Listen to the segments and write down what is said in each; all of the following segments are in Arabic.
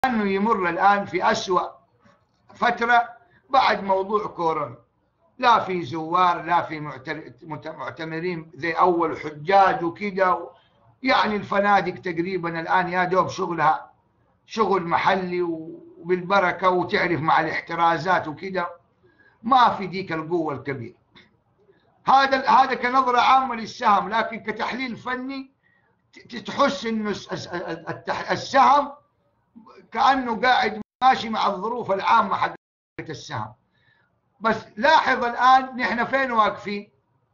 أنه يمر الآن في أسوأ فترة بعد موضوع كورونا، لا في زوار لا في معتمرين زي أول حجاج وكده، يعني الفنادق تقريبا الآن يا دوب شغلها شغل محلي وبالبركة وتعرف مع الاحترازات وكده، ما في ديك القوة الكبيرة. هذا كنظرة عامة للسهم، لكن كتحليل فني تحس انه السهم كأنه قاعد ماشي مع الظروف العامة حق السهم. بس لاحظ الآن نحن فين واقفين.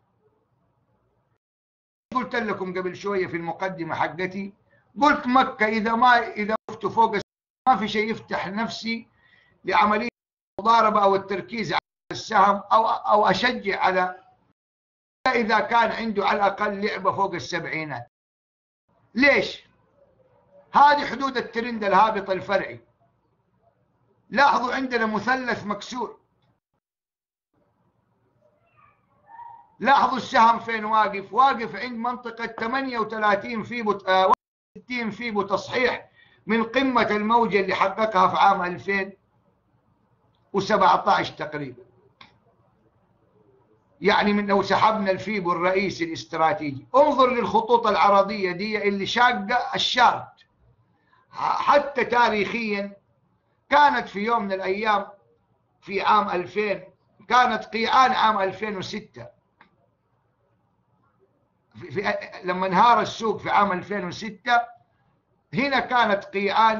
قلت لكم قبل شوية في المقدمة حقتي، قلت مكة إذا وقفت فوق ما في شيء يفتح نفسي لعملية المضاربة أو التركيز على السهم أو أشجع على، إذا كان عنده على الأقل لعبة فوق السبعينات. ليش؟ هذه حدود الترند الهابط الفرعي. لاحظوا عندنا مثلث مكسور، لاحظوا السهم فين واقف، واقف عند منطقة 38 فيبو 60 فيبو تصحيح من قمة الموجة اللي حققها في عام 2017 تقريبا. يعني من لو سحبنا الفيبو الرئيسي الاستراتيجي، انظر للخطوط العرضية دي اللي شاقة الشارت. حتى تاريخيا كانت في يوم من الأيام في عام 2000 كانت قيعان عام 2006 لما انهار السوق في عام 2006 هنا كانت قيعان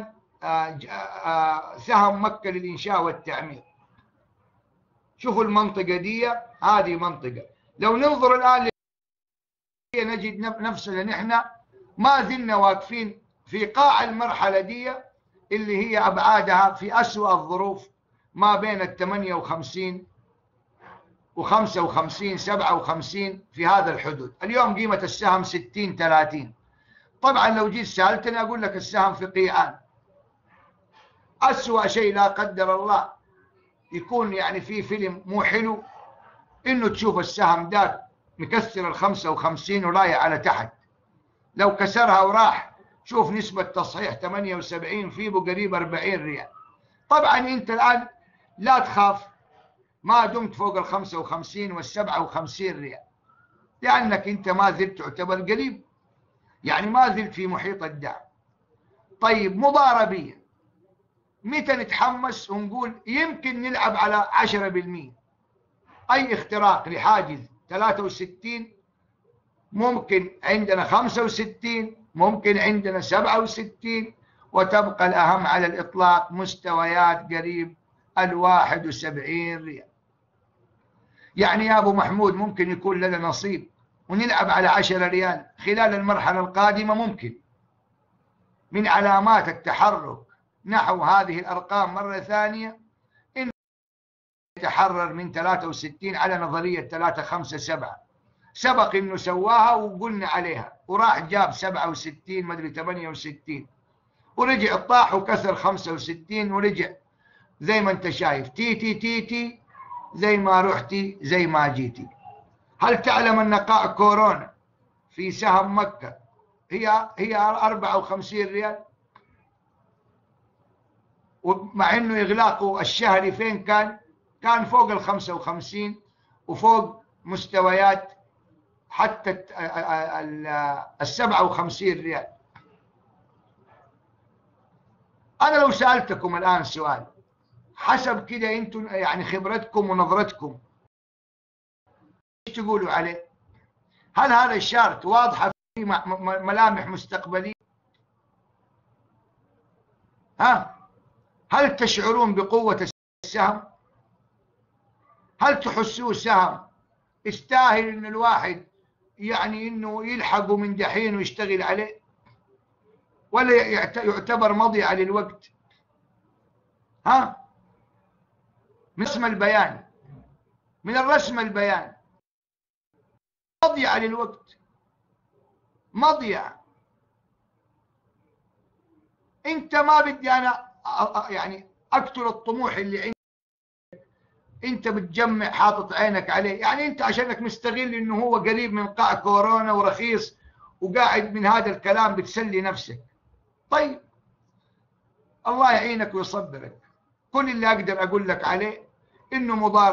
سهم مكة للإنشاء والتعمير. شوفوا المنطقة دي، هذه منطقة. لو ننظر الآن نجد نفسنا نحن ما زلنا واقفين في قاع المرحلة دي اللي هي أبعادها في أسوأ الظروف ما بين ال 58 و 55 57 في هذا الحدود. اليوم قيمة السهم 60-30. طبعا لو جيت سألتني أقول لك السهم في قيعان. أسوأ شيء لا قدر الله يكون يعني في فيلم مو حلو إنه تشوف السهم ذاك مكسر ال 55 ورايح على تحت. لو كسرها وراح شوف نسبة تصحيح 78 فيبو قريب 40 ريال. طبعا أنت الآن لا تخاف ما دمت فوق ال 55 وال 57 ريال، لأنك أنت ما زلت تعتبر قريب، يعني ما زلت في محيط الدعم. طيب مضاربيا متى نتحمس ونقول يمكن نلعب على 10%؟ أي اختراق لحاجز 63 ممكن عندنا 65 ممكن عندنا 67، وتبقى الأهم على الإطلاق مستويات قريب 71 ريال. يعني يا أبو محمود ممكن يكون لنا نصيب ونلعب على 10 ريال خلال المرحلة القادمة. ممكن من علامات التحرك نحو هذه الأرقام مرة ثانية إن يتحرر من 63 على نظرية 357. سبق إنه سواها وقلنا عليها وراح جاب 67 مدري 68 ورجع طاح وكسر 65 ورجع زي ما انت شايف تي تي تي تي، زي ما رحتي زي ما جيتي. هل تعلم أن قاع كورونا في سهم مكة هي 54 ريال؟ ومع انه اغلاقه الشهري فين كان فوق ال 55 وفوق مستويات حتى ال 57 ريال. انا لو سألتكم الان سؤال حسب كده انتم يعني خبرتكم ونظرتكم ايش تقولوا عليه؟ هل هذا الشارت واضحة في ملامح مستقبلية؟ هل تشعرون بقوة السهم؟ هل تحسوه سهم يستاهل ان الواحد يعني انه يلحقه من دحين ويشتغل عليه، ولا يعتبر مضيعة للوقت؟ من اسم البيان، من الرسم البيان، مضيعة للوقت، مضيعة. انت ما بدي انا يعني اقتل الطموح اللي عندك، انت بتجمع حاطط عينك عليه، يعني انت عشانك مستغل انه هو قريب من قاع كورونا ورخيص وقاعد من هذا الكلام بتسلي نفسك. طيب الله يعينك ويصبرك. كل اللي أقدر أقول لك عليه إنه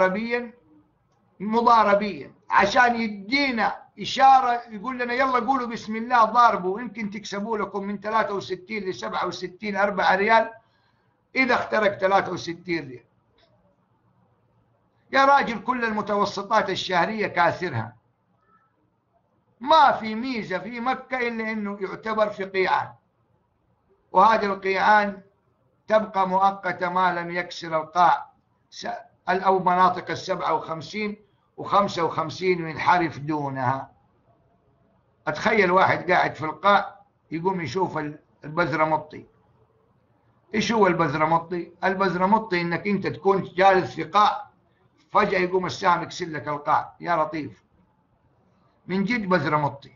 مضاربيا عشان يدينا إشارة، يقول لنا يلا قولوا بسم الله ضاربوا، يمكن تكسبوا لكم من 63 ل 67 4 ريال إذا اخترق 63 ريال. يا راجل كل المتوسطات الشهرية كاثرها، ما في ميزة في مكة إلا إنه يعتبر في قيعان، وهذه القيعان تبقى مؤقتة ما لم يكسر القاع أو مناطق 57 و55 وينحرف دونها. أتخيل واحد قاعد في القاع يقوم يشوف البزرمطي. إيش هو البزرمطي؟ البزرمطي إنك أنت تكون جالس في قاع فجأة يقوم السهم يكسر لك القاع. يا لطيف، من جد بزرمطي.